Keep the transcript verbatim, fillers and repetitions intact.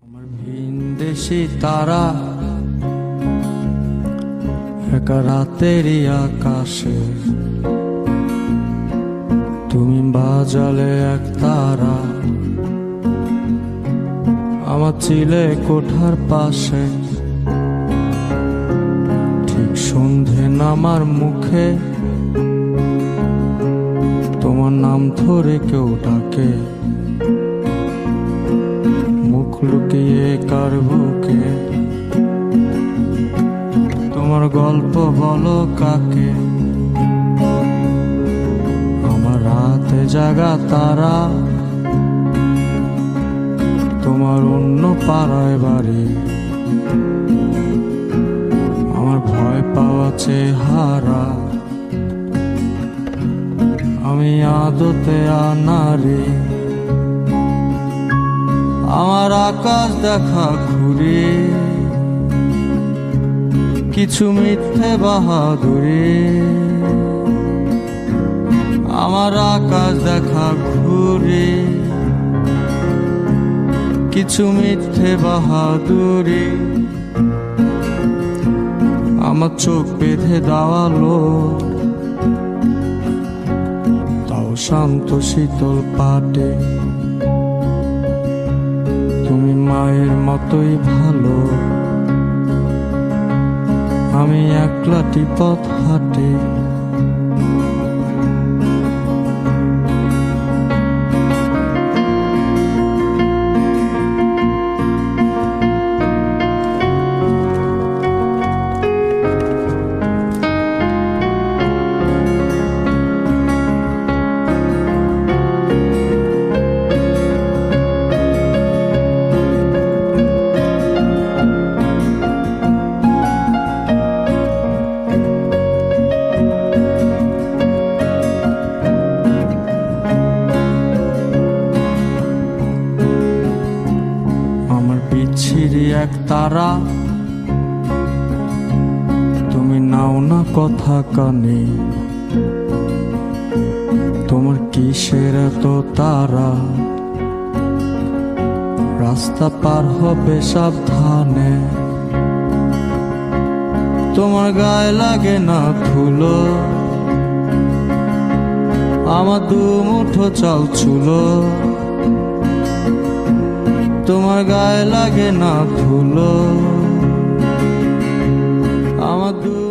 আমার ভিনদেশী তারা এক রাতেরই আকাশে, তুমি বাজালে এক তারা আমার চিলে কোঠার পাশে। ঠিক সন্ধে নামার মুখে তোমার নাম ধরে কেউ ডাকে, মুখ লুকিয়ে কার বুকে তোমার গল্প বলো কাকে। আমার রাতে জাগা তারা তোমার অন্য পাড়ায় বাড়ি, আমার ভয় পাওয়া চেহারা আমি আদতে আনারি। আমার আকাশ দেখা ঘুরে কিছু মিথ্যে বাহাদুরি, আমার আকাশ দেখা ঘুরে কিছু মিথ্যে বাহাদুরি। আমার চোখ বেঁধে দাওয়ালো তাও শান্ত শীতল পাটে, তুমি মায়ের মতোই ভালো, আমি একলাটি পথ হাঁটে। বিচ্ছিরি এক তারা তুমি নাও না কথা কানে, তোমার কিসের এত তারা রাস্তা পার হবে সাবধানে। তোমার গায়ে লাগে না ধুলো, আমার দু মুঠো চাল ছুলো, তোমার গায়ে লাগে না ধুলো, আমার দু